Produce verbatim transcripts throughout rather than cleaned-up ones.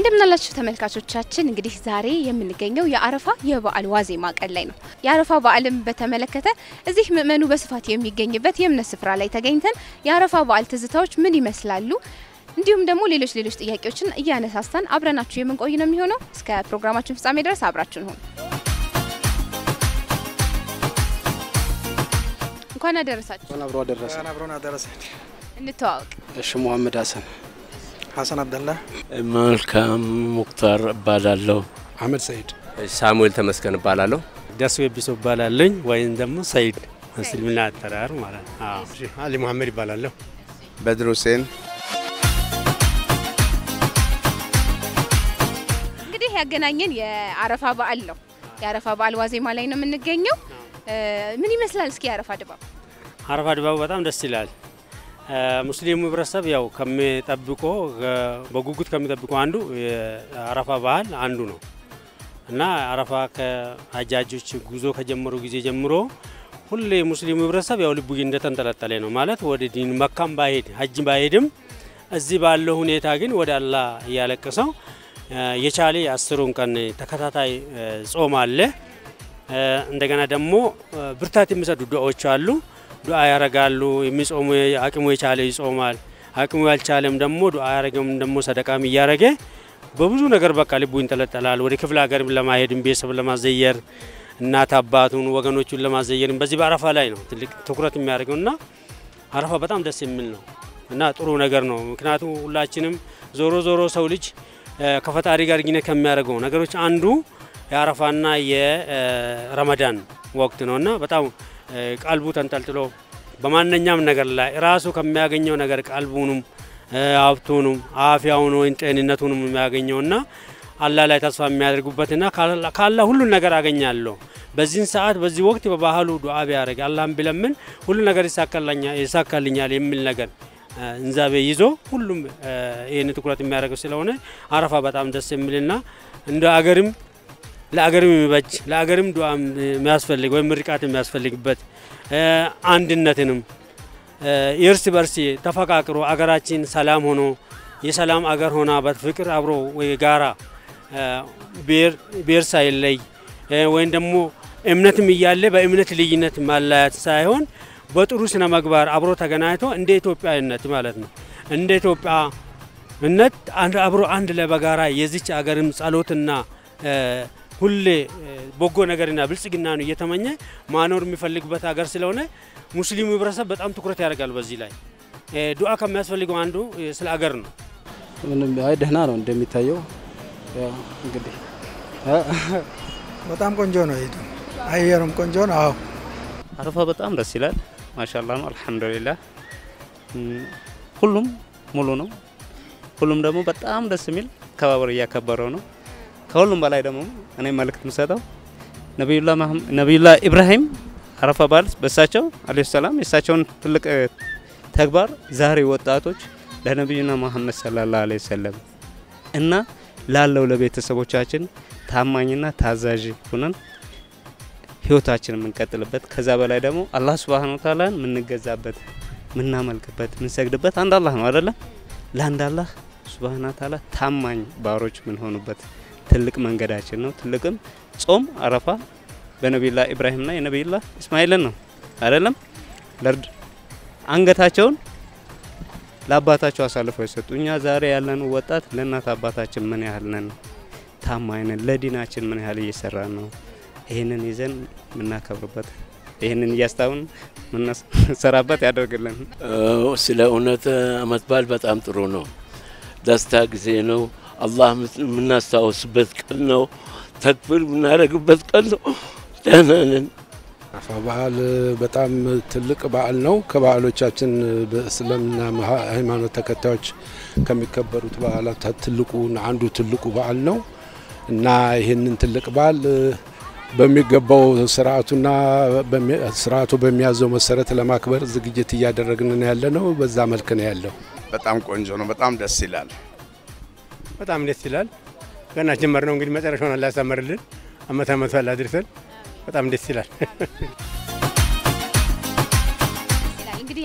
እንደምናላችሁ ተመልካቾቻችን እንግዲህ ዛሬ የምንገኘው የአረፋ የበዓል ዋዜማ ቀን ላይ ነው። የአረፋ በዓልን በተመለከተ እዚህ ምእመኑ በስፋት የሚገኝበት የእምነት ስፍራ ላይ ተገኝተን የአረፋ በዓል ትዝታዎች ምን ይመስላሉ እንዲሁም ደግሞ ሌሎች ሌሎች ጥያቄዎችን እያነሳሳን አብረናችሁ የምንቆይ ነው የሚሆነው። እስከ ፕሮግራማችን ፍጻሜ ድረስ አብራችሁን ሁኑ። እንኳን አደረሳችሁ። እንኳን አብሮ አደረሰ። እንኳን አብሮና አደረሰን። እንተዋወቅ። እሺ መሐመድ ሐሰን ሐሰን አብደላ መልካም ሙክታር ባላለው አህመድ ሰይድ ሳሙኤል ተመስገን ባላለው ደስ ይብሶ ባላለኝ ወይን ደግሞ ሰይድ እስልምና አጠራር ማለት አዎ አሊ መሐመድ ባላለው በድሩ ሁሴን እንግዲህ ያገናኘን የአረፋ በዓል ነው። የአረፋ በዓል ዋዜማ ላይ ነው የምንገኘው። ምን ይመስላል እስኪ የአረፋ ድባብ? አረፋ ድባብ በጣም ደስ ይላል። ሙስሊሙ ህብረተሰብ ያው ከመጠብቆ በጉጉት ከመጠብቆ አንዱ የአረፋ በዓል አንዱ ነው እና አረፋ ከሀጃጆች ጉዞ ከጀመሩ ጊዜ ጀምሮ ሁሌ ሙስሊሙ ህብረተሰብ ያው ልቡ እንደተንጠለጠለ ነው ማለት ወደ ዲን መካም ባይሄድ ሀጅ ባይሄድም እዚህ ባለው ሁኔታ ግን ወደ አላህ ያለቀሰው የቻለ አስሩን ቀን ተከታታይ ጾም አለ። እንደገና ደግሞ ብርታት የሚሰዱ ዱዓዎች አሉ። ዱዓ ያረጋሉ። የሚጾሙ አቅሙ የቻለ ይጾማል። አቅሙ ያልቻለም ደግሞ ዱዓ ያረገም ደግሞ ሰደቃም ያረገ በብዙ ነገር በቃ ልቡ ይንጠለጠላል። ወደ ክፍለ ሀገር ለማሄድም ቤተሰብ ለማዘየር እናት አባቱን ወገኖቹን ለማዘየር በዚህ በአረፋ ላይ ነው ትልቅ ትኩረት የሚያደርገውና አረፋ በጣም ደስ የሚል ነው እና ጥሩ ነገር ነው። ምክንያቱም ሁላችንም ዞሮ ዞሮ ሰው ልጅ ከፈጣሪ ጋር ግንኙነት ከሚያደርገው ነገሮች አንዱ የአረፋና የረመዳን ወቅት ነውና በጣም ቀልቡ ተንጠልጥሎ በማንኛውም ነገር ላይ ራሱ ከሚያገኘው ነገር ቀልቡንም ሀብቱንም አፍያውንም ጤንነቱንም የሚያገኘውና አላህ ላይ ተስፋ የሚያደርጉበትና ካላ ሁሉ ነገር አገኛለሁ በዚህን ሰዓት በዚህ ወቅት በባህሉ ዱዓ ቢያደርግ አላህን ቢለምን ሁሉ ነገር ይሳካልኛል ይሳካልኛል የሚል ነገር እንዛቤ ይዞ ሁሉም ይሄን ትኩረት የሚያደርገው ስለሆነ አረፋ በጣም ደስ የሚልና እንደ አገርም ለአገርም የሚበጅ ለአገርም ዱዓ የሚያስፈልግ ወይ ምርቃት የሚያስፈልግበት አንድነትንም የእርስ በርስ ተፈቃቅሮ አገራችን ሰላም ሆኖ የሰላም አገር ሆና በፍቅር አብሮ ወይ ጋራ ቤር ቤር ሳይለይ ወይን ደግሞ እምነትም ይያለ በእምነት ልዩነት ማላያት ሳይሆን በጥሩ ስነ ምግባር አብሮ ተገናኝቶ እንደ ኢትዮጵያዊነት ማለት ነው እንደ ኢትዮጵያዊነት አንድ አብሮ አንድ ላይ በጋራ የዚች አገርም ጸሎትና ሁሌ በጎ ነገርና ብልጽግና ነው እየተመኘ ማኖር የሚፈልግበት ሀገር ስለሆነ ሙስሊሙ ህብረተሰብ በጣም ትኩረት ያደርጋል በዚህ ላይ ዱዓ ከሚያስፈልገው አንዱ ስለ ሀገር ነው። ምንም አይ ደህና ነው እንደሚታየው ያው እንግዲህ በጣም ቆንጆ ነው ይሄ አየሩም ቆንጆ ነው። አዎ አረፋ በጣም ደስ ይላል ማሻአላህ ነው አልহামዱሊላህ ሁሉም ሙሉ ነው። ሁሉም ደግሞ በጣም ደስ የሚል ከባበር ያከበረው ነው። ከሁሉም በላይ ደግሞ እኔ መልእክት ምሰጠው ነብዩላህ መሐመድ ነብዩላህ ኢብራሂም አረፋ በዓል በሳቸው አለይሂ ሰላም የሳቸውን ትልቅ ተግባር ዛሬ ወጣቶች ለነብዩና መሐመድ ሰለላሁ ዐለይሂ ወሰለም እና ላለው ለቤተሰቦቻችን ታማኝና ታዛዥ ሆነን ህይወታችንን ምንቀጥልበት ከዛ በላይ ደግሞ አላህ Subhanahu Wa Ta'ala ምንገዛበት ምናመልክበት ምንሰግድበት አንድ አላህ ነው አይደለ? ለአንድ አላህ Subhanahu Wa Ta'ala ታማኝ ባሮች ምን ሆኑበት ትልቅ መንገዳችን ነው። ትልቅም ጾም አረፋ በነብዩላህ ኢብራሂምና የነብዩላህ እስማኤልን ነው አይደለም? ለርድ አንገታቸውን ለአባታቸው አሳልፈው የሰጡኛ ዛሬ ያለን ወጣት ለእናት አባታችን ምን ያህል ነን ታማኝ ነን ለዲናችን ምን ያህል እየሰራን ነው ይሄንን ይዘን ምናከብርበት ይሄንን ያስታውን ምንሰራበት ያደርግልን። ስለ እውነት አመት በዓል በጣም ጥሩ ነው። ደስታ ጊዜ ነው። አላህ ምናስተዋውስበት ቀን ነው። ተክብር ምናደርግበት ቀን ነው። ደህና ነን። አረፋ በዓል በጣም ትልቅ በዓል ነው። ከበዓሎቻችን በእስልምና ሃይማኖት ተከታዮች ከሚከበሩት በዓላት ትልቁ አንዱ ትልቁ በዓል ነው እና ይሄንን ትልቅ በዓል በሚገባው ስርዓቱና ስርዓቱ በሚያዘው መሰረት ለማክበር ዝግጅት እያደረግን ያለነው በዛ መልኩ ነው ያለው። በጣም ቆንጆ ነው። በጣም ደስ ይላል። በጣም ደስ ይላል። ገና ጀመር ነው እንግዲህ መጨረሻውን አላህ ያሳምርልን። አመት አመት አላህ ያድርሰን። በጣም ደስ ይላል።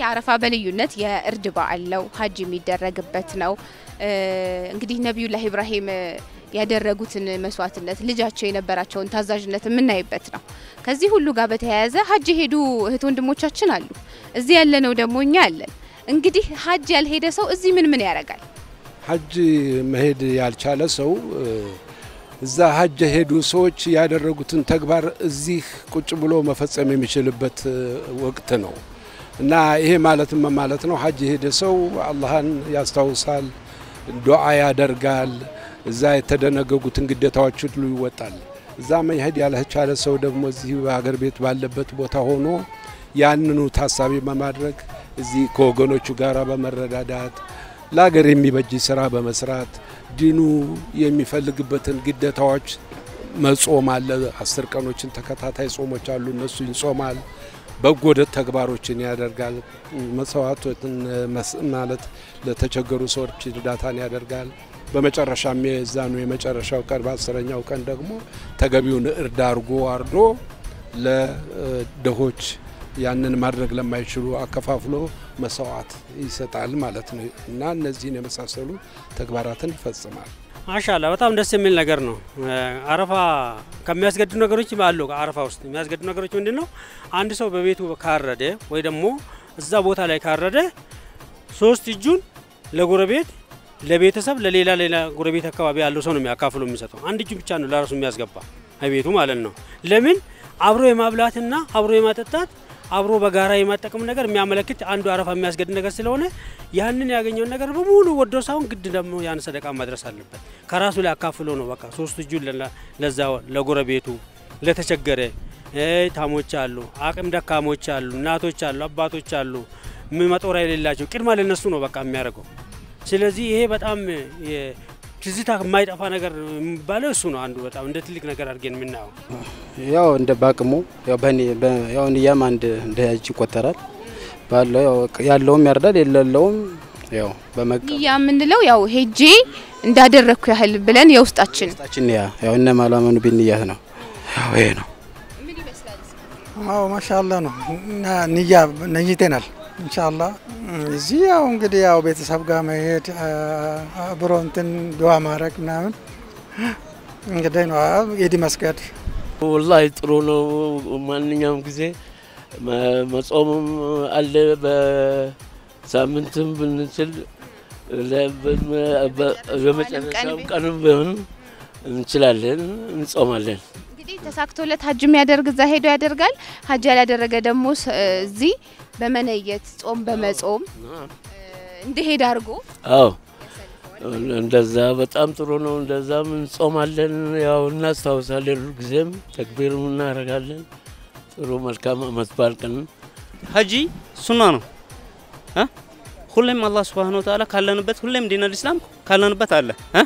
አረፋ በልዩነት የእርድ በዓል ነው ሀጅ የሚደረግበት ነው እንግዲህ ነብዩላህ ኢብራሂም ያደረጉትን መስዋዕትነት ልጃቸው የነበራቸውን ታዛዥነት የምናይበት ነው ከዚህ ሁሉ ጋር በተያያዘ ሀጅ ሄዱ እህት ወንድሞቻችን አሉ እዚህ ያለነው ደግሞ እኛ አለን እንግዲህ ሀጅ ያልሄደ ሰው እዚህ ምን ምን ያረጋል ሀጅ መሄድ ያልቻለ ሰው እዛ ሀጅ ሄዱ ሰዎች ያደረጉትን ተግባር እዚህ ቁጭ ብሎ መፈጸም የሚችልበት ወቅት ነው እና ይሄ ማለት ምን ማለት ነው ሀጅ ሄደ ሰው አላህን ያስታውሳል ዱዓ ያደርጋል እዛ የተደነገጉትን ግዴታዎች ሁሉ ይወጣል እዛ መሄድ ያልቻለ ሰው ደግሞ እዚህ በአገር ቤት ባለበት ቦታ ሆኖ ያንኑ ታሳቢ በማድረግ እዚህ ከወገኖቹ ጋር በመረዳዳት ለአገር የሚበጅ ስራ በመስራት ዲኑ የሚፈልግበትን ግዴታዎች መጾም አለ አስር ቀኖችን ተከታታይ ጾሞች አሉ እነሱ ይጾማል በጎደ ተግባሮችን ያደርጋል መስዋዕትን ማለት ለተቸገሩ ሰዎች እርዳታን ያደርጋል በመጨረሻም የዛኑ የመጨረሻው ቀን በአስረኛው ቀን ደግሞ ተገቢውን እርዳ አርጎ አርዶ ለደሆች ያንን ማድረግ ለማይችሉ አከፋፍሎ መስዋዕት ይሰጣል ማለት ነው እና እነዚህን የመሳሰሉ ተግባራትን ይፈጽማል ማሻአላ በጣም ደስ የሚል ነገር ነው አረፋ ከሚያስገድዱ ነገሮች አሉ አረፋ ውስጥ የሚያስገድዱ ነገሮች ምንድነው አንድ ሰው በቤቱ ካረደ ወይ ደግሞ እዛ ቦታ ላይ ካረደ ሶስት እጁን ለጎረቤት ለቤተሰብ ለሌላ ሌላ ጎረቤት አካባቢ ያለው ሰው ነው የሚያካፍሉ የሚሰጠው አንድ እጁ ብቻ ነው ለራሱ የሚያስገባ አይቤቱ ማለት ነው ለምን አብሮ የማብላትና አብሮ የማጠጣት አብሮ በጋራ የማጠቀም ነገር የሚያመለክት አንዱ አረፋ የሚያስገድድ ነገር ስለሆነ ያንን ያገኘው ነገር በሙሉ ወዶ ሳይሆን ግድ ደግሞ ያን ሰደቃ ማድረስ አለበት ከራሱ ላይ አካፍሎ ነው በቃ ሶስት እጁ ለዛው ለጎረቤቱ ለተቸገረ ታሞች አሉ አቅም ደካሞች አሉ እናቶች አሉ አባቶች አሉ መጦሪያ የሌላቸው ቅድማ ለነሱ ነው በቃ የሚያደርገው ስለዚህ ይሄ በጣም ትዝታ የማይጠፋ ነገር የሚባለው እሱ ነው አንዱ በጣም እንደ ትልቅ ነገር አድርገን የምናየው ያው እንደ ባቅሙ ያው በኔ ያው ንያም አንድ እንደ ሀጅ ይቆጠራል ባለው ያለውም ያርዳል የሌለውም ያው በመቀ ንያ ምንለው ያው ሄጄ እንዳደረኩ ያህል ብለን የውስጣችን ውስጣችን ያ ያው እነ ማላመኑ ቢንያህ ነው ያው ይሄ ነው ምን ይመስላል አዎ ማሻአላ ነው ንያ ነይተናል ኢንሻአላህ እዚህ ያው እንግዲህ ያው ቤተሰብ ጋር መሄድ አብሮ እንትን ዱዓ ማድረግ ምናምን እንግዲህ ነው የዲ መስገድ والله ጥሩ ነው ማንኛውም ጊዜ መጾምም አለ በሳምንትም ብንችል ለበመጨረሻው ቀንም ቢሆን እንችላለን እንጾማለን እንግዲህ ተሳክቶለት ሀጅ የሚያደርግ እዛ ሄዶ ያደርጋል ሀጅ ያላደረገ ደግሞ እዚህ በመነየት ጾም በመጾም እንደሄድ አርጎ አዎ እንደዛ በጣም ጥሩ ነው እንደዛም እንጾማለን ያው እናስታውሳለን ሁልጊዜም ተክቢርም እናደርጋለን ጥሩ መልካም አመት በዓል ቀን ሀጂ ሱና ነው እ ሁሌም አላህ Subhanahu Wa Ta'ala ካለንበት ሁሌም ዲነል እስላም ካለንበት አለ እ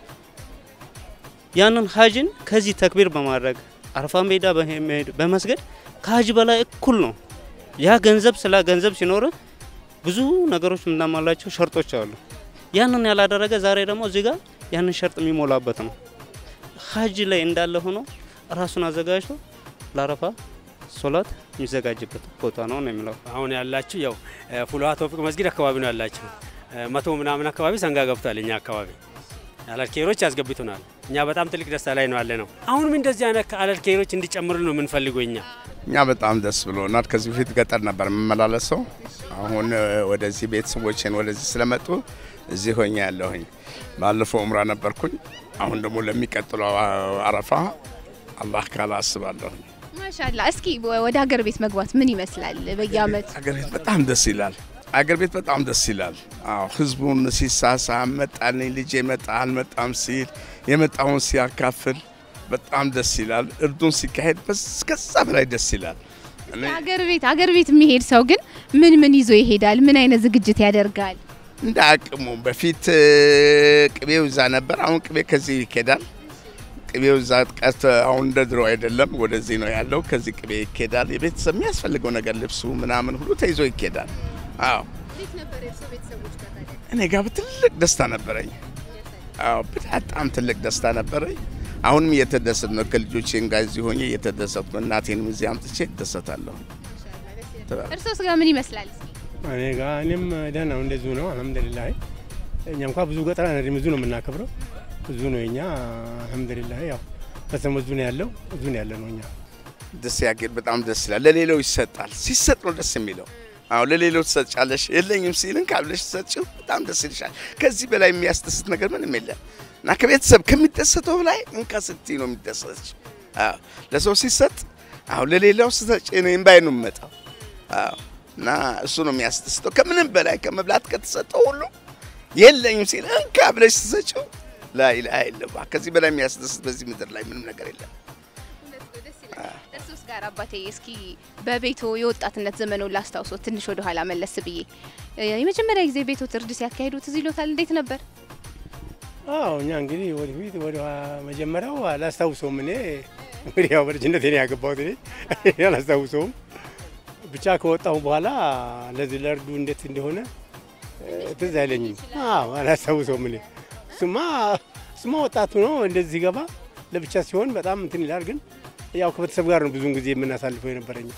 ያንን ሀጅን ከዚህ ተክቢር በማድረግ አረፋ ሜዳ በመሄድ በመስገድ ከሀጅ በላይ እኩል ነው ያ ገንዘብ ስላ ገንዘብ ሲኖር ብዙ ነገሮች ምናማላቸው ሸርጦች አሉ ያንን ያላደረገ ዛሬ ደግሞ እዚህ ጋር ያንን ሸርጥ የሚሞላበት ነው ሀጅ ላይ እንዳለ ሆኖ ራሱን አዘጋጅቶ ለአረፋ ሶላት የሚዘጋጅበት ቦታ ነው ነው የሚለው አሁን ያላችሁ ያው ፉልሃ ተውፊቅ መስጊድ አካባቢ ነው ያላችሁ መቶ ምናምን አካባቢ ሰንጋ ገብቷል እኛ አካባቢ አለልከይሮች ያስገብቱናል እኛ በጣም ትልቅ ደስታ ላይ ነው ያለነው አሁንም እንደዚህ አይነት አለልከይሮች እንዲጨምሩ ነው የምንፈልገው እኛ እኛ በጣም ደስ ብሎናል ከዚህ በፊት ገጠር ነበር መመላለሰው አሁን ወደዚህ ቤተሰቦችን ወደዚህ ስለመጡ እዚህ ሆኜ ያለሁኝ ባለፈው ዑምራ ነበርኩኝ አሁን ደግሞ ለሚቀጥለው አረፋ አላህ ካላ አስባለሁ ማሻአላ እስኪ ወደ ሀገር ቤት መግባት ምን ይመስላል በየአመት ሀገር ቤት በጣም ደስ ይላል ሀገር ቤት በጣም ደስ ይላል አዎ ህዝቡን ሲሳሳ መጣልኝ ልጅ መጣል መጣም ሲል የመጣውን ሲያካፍል በጣም ደስ ይላል እርዱን ሲካሄድ በስከዛ በላይ ደስ ይላል ሀገር ቤት ሀገር ቤት የሚሄድ ሰው ግን ምን ምን ይዞ ይሄዳል ምን አይነት ዝግጅት ያደርጋል እንደ አቅሙ በፊት ቅቤው እዛ ነበር አሁን ቅቤ ከዚህ ይኬዳል ቅቤው እዛ ቀስ አሁን እንደ ድሮ አይደለም ወደዚህ ነው ያለው ከዚህ ቅቤ ይኬዳል የቤተሰብ የሚያስፈልገው ነገር ልብሱ ምናምን ሁሉ ተይዞ ይኬዳል አዎ እንዴት ነበር የሰው ቤተሰቦች ጋር እኔ ጋር ትልቅ ደስታ ነበረኝ አዎ በጣም ትልቅ ደስታ ነበረኝ አሁንም እየተደሰት ነው ከልጆቼን ጋር እዚህ ሆኜ እየተደሰትኩ እናቴንም እዚህ አምጥቼ ደሰታለሁ እርሶስ ጋር ምን ይመስላል እኔ ጋር እኔም ደህና ነው እንደዚሁ ነው አልሐምዱሊላህ። እኛ እንኳን ብዙ ገጠር አይደለም ብዙ ነው የምናከብረው ብዙ ነው እኛ አልሐምዱሊላህ። ያው በሰሞኑ ነው ያለው ብዙ ነው ያለው ነው እኛ ደስ ያገር በጣም ደስ ይላል። ለሌላው ይሰጣል ሲሰጥ ነው ደስ የሚለው። አዎ ለሌላው ተሰጫለሽ የለኝም ሲልን ካብለሽ ተሰጭው በጣም ደስ ይልሻል። ከዚህ በላይ የሚያስደስት ነገር ምንም የለም። እና ከቤተሰብ ከሚደሰተው ላይ እንካ ስትይ ነው የሚደሰተሽ። አዎ ለሰው ሲሰጥ አዎ ለሌላው ሲሰጭ ነው እንባይ ነው የሚመጣው። አዎ እና እሱ ነው የሚያስደስተው ከምንም በላይ ከመብላት ከተሰጠው ሁሉ የለኝም ሲል እንካ ብለሽ ተሰጭው لا إله إلا الله كذي بلا مياسدس بزي مدر لا من نقر إلا እሱስ ጋር አባቴ እስኪ በቤቱ የወጣትነት ዘመኑ ላስታውሶት ትንሽ ወደ ኋላ መለስ ብዬ የመጀመሪያ ጊዜ ቤቱ ትርድ ሲያካሂዱት እዚህ ይሎታል እንዴት ነበር? አዎ እኛ እንግዲህ ወደ ፊት ወደ መጀመሪያው አላስታውሰውም እኔ እንግዲህ ያው በልጅነቴ ነው ያገባሁት እኔ አላስታውሰውም ብቻ ከወጣሁ በኋላ ለዚህ ለርዱ እንዴት እንደሆነ ትዝ አይለኝም። አዎ አላስታውሰውም እኔ ስማ ስማ ወጣቱ ነው እንደዚህ ገባ ለብቻ ሲሆን በጣም እንትን ይላል ግን ያው ከቤተሰብ ጋር ነው ብዙን ጊዜ የምናሳልፈው የነበረኝ።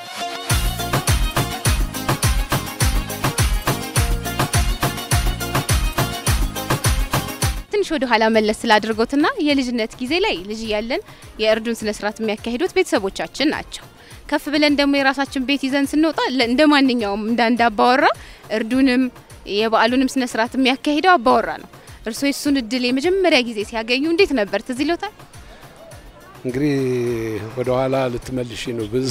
ትንሽ ወደ ኋላ መለስ ስላድርጎትና የልጅነት ጊዜ ላይ ልጅ ያለን የእርዱን ስነ ስርዓት የሚያካሂዱት ቤተሰቦቻችን ናቸው። ከፍ ብለን ደግሞ የራሳችን ቤት ይዘን ስንወጣ እንደማንኛውም እንዳንዳባወራ እርዱንም የበዓሉንም ስነ ስርዓት የሚያካሂደው አባወራ ነው። እርሶ እሱን እድል የመጀመሪያ ጊዜ ሲያገኙ እንዴት ነበር ትዝ ይሎታል? እንግዲህ ወደ ኋላ ልትመልሺ ነው ብዙ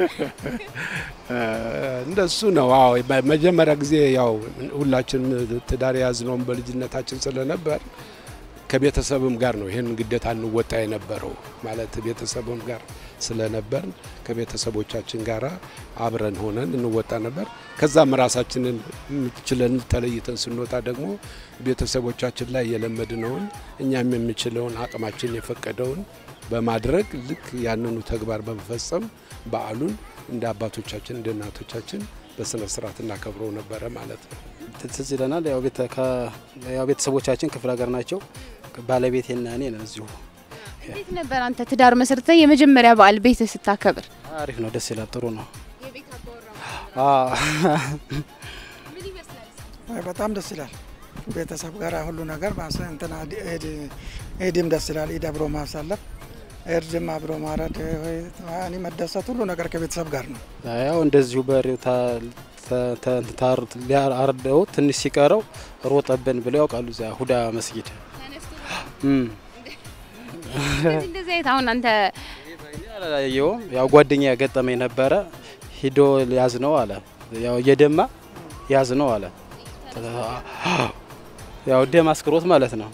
እንደሱ ነው። አዎ መጀመሪያ ጊዜ ያው ሁላችንም ትዳር ያዝነው በልጅነታችን ስለነበር ከቤተሰብም ጋር ነው ይሄን ግዴታ እንወጣ የነበረው ማለት ቤተሰብም ጋር ስለነበር ከቤተሰቦቻችን ጋራ አብረን ሆነን እንወጣ ነበር። ከዛም ራሳችንን ችለን ተለይተን ስንወጣ ደግሞ ቤተሰቦቻችን ላይ የለመድነውን እኛም የምንችለውን አቅማችን የፈቀደውን በማድረግ ልክ ያንኑ ተግባር በመፈጸም በዓሉን እንደ አባቶቻችን እንደ እናቶቻችን በስነ ስርዓት እናከብረው ነበር ማለት ነው። ትዝ ይለናል። ያው ቤተ ያው ቤተሰቦቻችን ክፍለ ሀገር ናቸው። ባለቤቴና እኔ ነው እዚሁ። እንዴት ነበር አንተ ትዳር መስርተ የመጀመሪያ በዓል ቤት ስታከብር? አሪፍ ነው፣ ደስ ይላል፣ ጥሩ ነው። የቤት አባወራ አዎ ምን ይመስላል? በጣም ደስ ይላል። ቤተሰብ ጋር ሁሉ ነገር ማሰ እንትና ኤድ ኤድም ደስ ይላል። ኢድ አብሮ ማሳለፍ እርድም አብሮ ማረድ እኔ መደሰት ሁሉ ነገር ከቤተሰብ ጋር ነው። ያው እንደዚሁ በሬው ታር ሊያርደው ትንሽ ሲቀረው ሮጠብን ብለው ያውቃሉ እዛ ሁዳ መስጊድ እም እንደዚህ አይታ አሁን አንተ ያው ያው ጓደኛ ያገጠመኝ ነበረ ሂዶ ያዝ ነው አለ ያው የደማ ያዝ ነው አለ ያው ደም አስክሮት ማለት ነው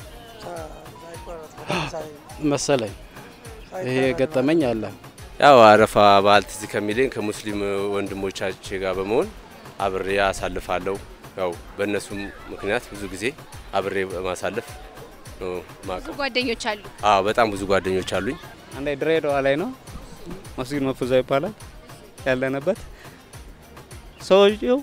መሰለኝ ይሄ ገጠመኝ አለ። ያው አረፋ በዓል ትዝ ከሚለኝ ከሙስሊም ወንድሞቻችን ጋር በመሆን አብሬ አሳልፋለሁ። ያው በእነሱ ምክንያት ብዙ ጊዜ አብሬ ማሳለፍ ነው ማቀ ጓደኞች አሉ? አዎ በጣም ብዙ ጓደኞች አሉኝ። አንዴ ድሬዳዋ ላይ ነው መስጊድ መፍዛ ይባላል ያለነበት ሰውየው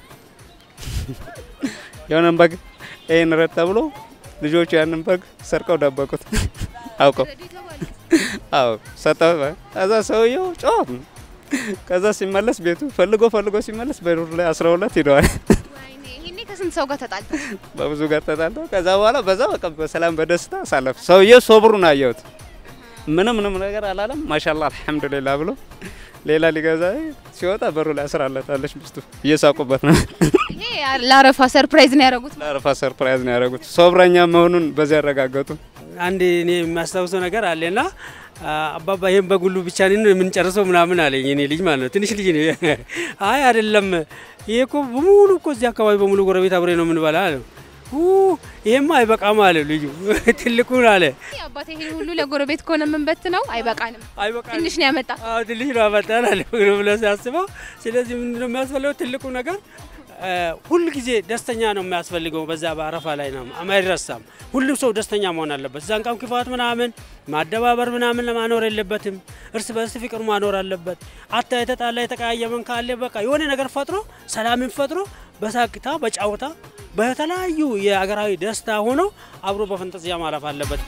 የሆነን በግ ይሄን ረድ ተብሎ ልጆቹ ያንን በግ ሰርቀው ደበቁት አውቀው አው ሰጣው አዛ ሰውየው ጮህ ከዛ ሲመለስ ቤቱ ፈልጎ ፈልጎ ሲመለስ በሩር ላይ አስራ ሁለት ሄደዋል። ወይኔ ይሄኔ ከስንት ሰው ጋር ተጣልቶ በብዙ ጋር ተጣልቶ ከዛ በኋላ በዛ በቃ በሰላም በደስታ ሳለፍ ሰውየው ሶብሩን አየሁት ምንም ምንም ነገር አላለም። ማሻአላህ አልহামዱሊላህ ብሎ ሌላ ሊገዛ ሲወጣ በሩ ላይ አስራለታለች ሚስቱ እየሳቁበት ነው። ይሄ ለአረፋ ሰርፕራይዝ ነው ያደረጉት። ለአረፋ ሰርፕራይዝ ነው ያደረጉት። ሶብራኛ መሆኑን በዛ ያረጋገጡ። አንድ እኔ የሚያስታውሰው ነገር አለና አባባ ይሄን በጉሉ ብቻ ነው የምንጨርሰው ምናምን አለኝ እኔ ልጅ ማለት ነው ትንሽ ልጅ ነው። አይ አይደለም ይሄ እኮ በሙሉ እኮ እዚህ አካባቢ በሙሉ ጎረቤት አብሬ ነው ምን ባላ አለ ኡ ይሄማ አይበቃም አለ ልጁ ትልቁን አለ አባቴ ይሄን ሁሉ ለጎረቤት ኮነ መንበት ነው አይበቃንም አይበቃንም ትንሽ ነው ያመጣ። አዎ ትንሽ ነው ያመጣ አለ ብሎ ሲያስበው ስለዚህ ምንድነው የሚያስፈልገው ትልቁ ነገር ሁሉ ጊዜ ደስተኛ ነው የሚያስፈልገው። በዛ በአረፋ ላይ ነው አማይረሳም። ሁሉም ሰው ደስተኛ መሆን አለበት። ዛንቃም ክፋት ምናምን ማደባበር ምናምን ለማኖር የለበትም። እርስ በርስ ፍቅር ማኖር አለበት። አታ የተጣላ የተቀያየመን ካለ በቃ የሆነ ነገር ፈጥሮ ሰላምን ፈጥሮ በሳቅታ በጫወታ በተለያዩ የአገራዊ ደስታ ሆኖ አብሮ በፈንጠዝያ ማለፍ አለበት።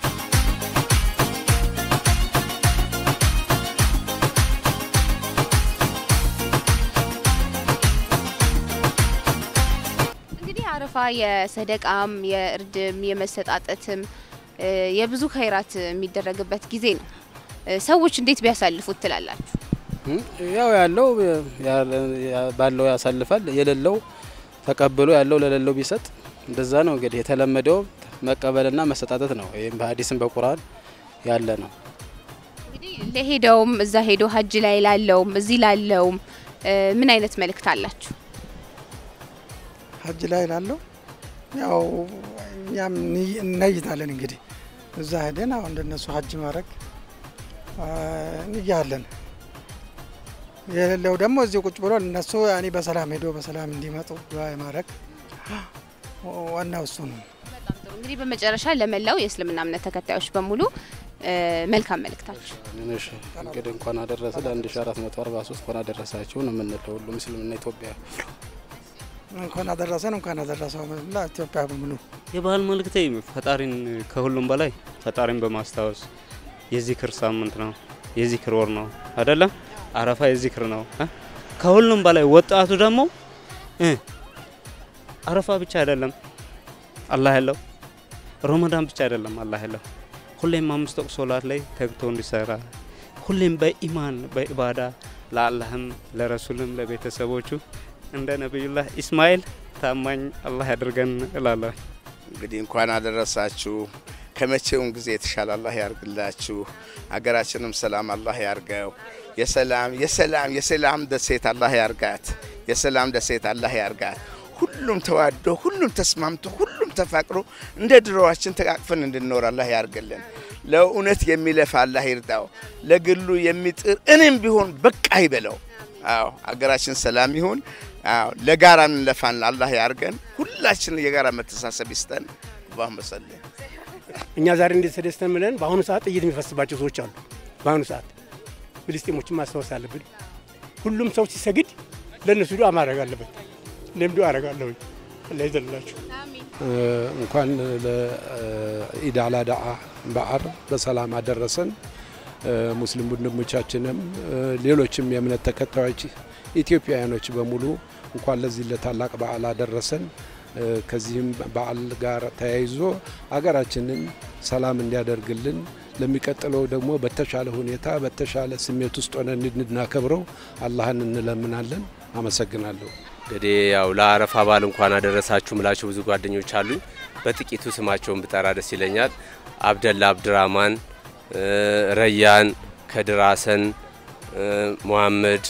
አረፋ የሰደቃም የእርድም የመሰጣጠትም የብዙ ኸይራት የሚደረግበት ጊዜ ነው። ሰዎች እንዴት ቢያሳልፉት ትላላችሁ? ያው ያለው ባለው ያሳልፋል፣ የሌለው ተቀብሎ ያለው ለሌለው ቢሰጥ እንደዛ ነው እንግዲህ የተለመደው መቀበልና መሰጣጠት ነው። ይሄም በሐዲስም በቁርአን ያለ ነው። እንግዲህ ለሄደውም እዛ ሄዶ ሀጅ ላይ ላለውም እዚህ ላለውም ምን አይነት መልእክት አላችሁ? ሀጅ ላይ ላለው ያው እኛም እንይታለን እንግዲህ እዛ ሄደን አሁን እንደነሱ ሀጅ ማድረግ እንያለን። የሌለው ደግሞ እዚህ ቁጭ ብሎ እነሱ ያኔ በሰላም ሄዶ በሰላም እንዲመጡ ዱዓ ማድረግ ዋናው እሱ ነው። በጣም ጥሩ። እንግዲህ በመጨረሻ ለመላው የእስልምና እምነት ተከታዮች በሙሉ መልካም መልእክታችሁ። እሺ እንግዲህ እንኳን አደረሰ ለ1443 እንኳን አደረሳችሁ ነው የምንለው ሁሉ ሙስሊምና ኢትዮጵያ እንኳን አደረሰን እንኳን አደረሰው ለኢትዮጵያ በሙሉ። የባህል መልእክቴ ፈጣሪን ከሁሉም በላይ ፈጣሪን በማስታወስ የዚክር ሳምንት ነው፣ የዚክር ወር ነው አይደለም? አረፋ የዚክር ነው። ከሁሉም በላይ ወጣቱ ደግሞ አረፋ ብቻ አይደለም አላህ ያለው፣ ረመዳን ብቻ አይደለም አላህ ያለው። ሁሌም አምስት ወቅት ሶላት ላይ ተግቶ እንዲሰራ ሁሌም በኢማን በኢባዳ ለአላህም ለረሱልም ለቤተሰቦቹ እንደ ነብዩላህ ኢስማኤል ታማኝ አላህ ያድርገን እላለሁ። እንግዲህ እንኳን አደረሳችሁ። ከመቼውም ጊዜ የተሻለ አላህ ያርግላችሁ። አገራችንም ሰላም አላህ ያርገው። የሰላም የሰላም የሰላም ደሴት አላህ ያርጋት። የሰላም ደሴት አላህ ያርጋት። ሁሉም ተዋዶ ሁሉም ተስማምቶ ሁሉም ተፋቅሮ እንደ ድሮዋችን ተቃቅፈን እንድንኖር አላህ ያርግልን። ለእውነት የሚለፋ አላህ ይርዳው። ለግሉ የሚጥር እኔም ቢሆን በቃ ይበለው። አዎ አገራችን ሰላም ይሁን። አዎ ለጋራ እንለፋን አላህ ያርገን። ሁላችን የጋራ መተሳሰብ ይስጠን። አላሁመ ሰለ እኛ ዛሬ እንዴት ተደስተን ብለን በአሁኑ ሰዓት ጥይት የሚፈስባቸው ሰዎች አሉ። በአሁኑ ሰዓት ፍልስጤሞችን ማስታወስ አለብን። ሁሉም ሰው ሲሰግድ ለነሱ ዱዓ ማድረግ አለበት። እኔም ዱዓ አደርጋለሁ። አላህ ይዘልላችሁ። እንኳን ለኢድ አል አድሃ በዓል በሰላም አደረሰን። ሙስሊም ወንድሞቻችንም ሌሎችም የእምነት ተከታዮች ኢትዮጵያውያኖች በሙሉ እንኳን ለዚህ ለታላቅ በዓል አደረሰን። ከዚህም በዓል ጋር ተያይዞ አገራችንን ሰላም እንዲያደርግልን ለሚቀጥለው ደግሞ በተሻለ ሁኔታ በተሻለ ስሜት ውስጥ ሆነን እንድናከብረው አላህን እንለምናለን። አመሰግናለሁ። እንግዲህ ያው ለአረፋ በዓል እንኳን አደረሳችሁ ምላችሁ ብዙ ጓደኞች አሉኝ። በጥቂቱ ስማቸውን ብጠራ ደስ ይለኛል። አብደላ አብድራማን፣ ረያን፣ ከድር ሐሰን፣ መሐመድ፣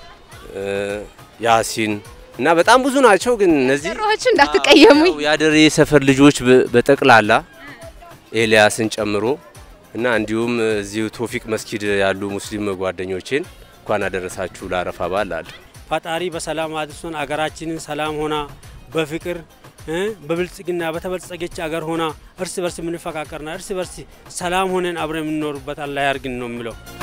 ያሲን እና በጣም ብዙ ናቸው። ግን እነዚህ ሮች እንዳትቀየሙኝ ያደሬ ሰፈር ልጆች በጠቅላላ ኤልያስን ጨምሮ እና እንዲሁም እዚሁ ቶፊቅ መስጊድ ያሉ ሙስሊም ጓደኞቼን እንኳን አደረሳችሁ ለአረፋ በዓል አለ። ፈጣሪ በሰላም አድርሶን አገራችንን ሰላም ሆና በፍቅር በብልጽግና በተበልጸገች አገር ሆና እርስ በርስ የምንፈቃቀርና እርስ በርስ ሰላም ሆነን አብረን የምንኖርበት አላህ ያርግን ነው የሚለው።